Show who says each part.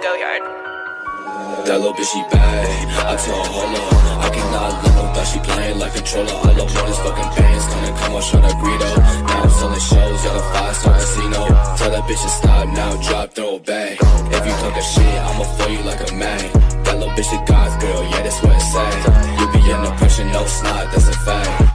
Speaker 1: Go Yard.
Speaker 2: That little bitch, she bad. I told her, hold up, I cannot let no thought she playing like controller. All I want is fucking bands, gonna come on, shot a Greedo. Now I'm selling shows at a 5-star casino. Tell that bitch to stop now, drop, throw it back. If you talk a shit, I'ma fool you like a man. That little bitch a God's girl, yeah, that's what it say. You be under pressure, no snot, that's a fact.